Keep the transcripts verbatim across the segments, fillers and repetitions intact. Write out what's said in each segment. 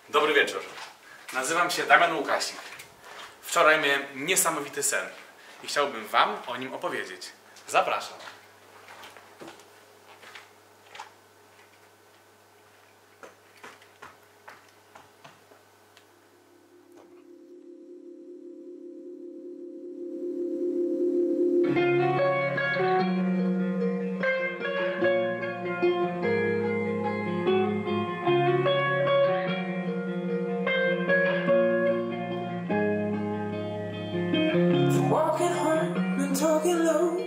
Dobry wieczór. Nazywam się Damian Łukasik. Wczoraj miałem niesamowity sen i chciałbym Wam o nim opowiedzieć. Zapraszam. Walking hard and talking lows,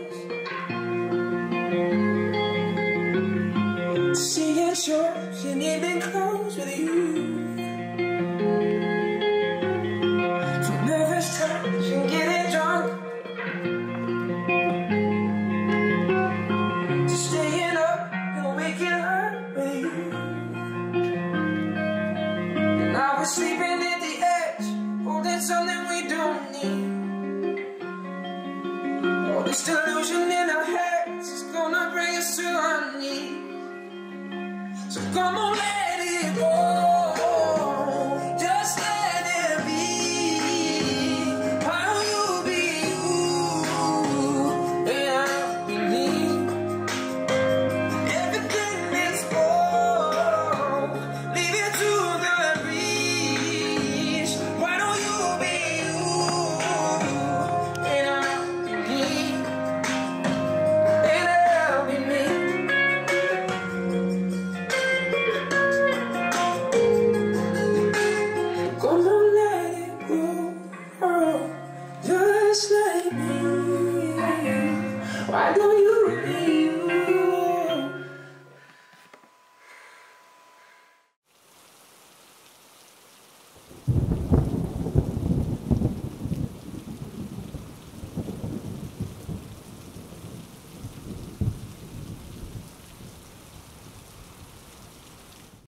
seeing shows and evening clothes with you. From nervous touch and getting drunk, to staying up and waking up with you. And I was sleeping at the edge, holding something we don't need. All this delusion in our heads is gonna bring us to our knees. So come on,